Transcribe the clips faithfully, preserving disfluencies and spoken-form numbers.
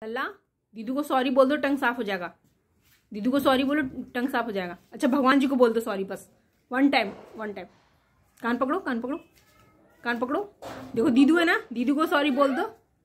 अल्लाह दीदू को सॉरी बोल दो, टंग साफ हो जाएगा। दीदू को सॉरी बोलो, टंग साफ हो जाएगा। अच्छा भगवान जी को बोल दो सॉरी, बस वन टाइम वन टाइम। कान पकड़ो, कान पकड़ो, कान पकड़ो। देखो दीदू है ना, दीदू को सॉरी बोल दो।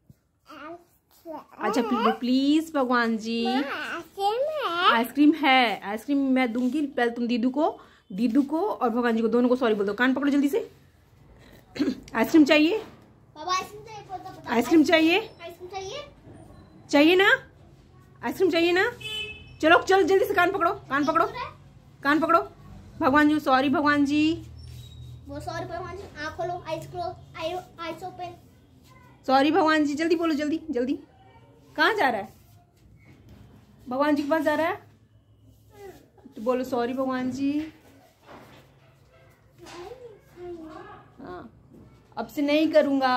अच्छा प्लीज भगवान जी, आइसक्रीम है, आइसक्रीम मैं दूंगी, पहले तुम दीदू को दीदू को और भगवान जी को दोनों को सॉरी बोल दो। कान पकड़ो जल्दी से। आइसक्रीम चाहिए, आइसक्रीम चाहिए, चाहिए ना, आइसक्रीम चाहिए ना। चलो चलो जल्दी से कान पकड़ो, कान पकड़ो, कान पकड़ो। भगवान जी सॉरी, भगवान जी वो सॉरी भगवान जी। आँख खोलो, eyes close, eyes open. Sorry भगवान जी, जल्दी बोलो, जल्दी जल्दी। कहाँ जा रहा है? भगवान जी के पास जा रहा है तो बोलो सॉरी भगवान जी। हाँ अब से नहीं करूँगा।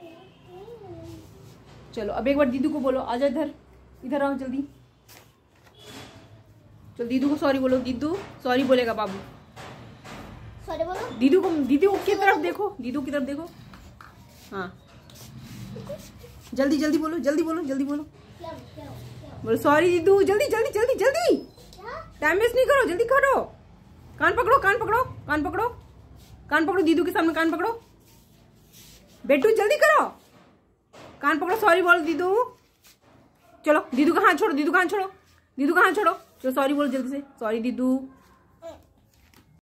चलो अब एक बार दीदू को बोलो, आजा इधर, इधर आओ जल्दी। चलो दीदू को सॉरी बोलो, दीदू सॉरी बोलेगा बाबू। सॉरी बोलो दीदू को, दीदू की तरफ देखो, दीदू की तरफ देखो। हाँ जल्दी जल्दी बोलो, जल्दी बोलो, जल्दी बोलो, बोलो सॉरी दीदू, जल्दी जल्दी जल्दी जल्दी, टाइम वेस्ट नहीं करो, जल्दी करो। कान पकड़ो, कान पकड़ो, कान पकड़ो, कान पकड़ो, दीदू के सामने कान पकड़ो। बेटू जल्दी करो, कान पकड़ो, सॉरी बोलो दीदू। चलो दीदू का हाथ छोड़ो, दीदू का हाथ छोड़ो, दीदू का हाथ छोड़ो। चलो सॉरी बोलो जल्दी से, सॉरी दीदू।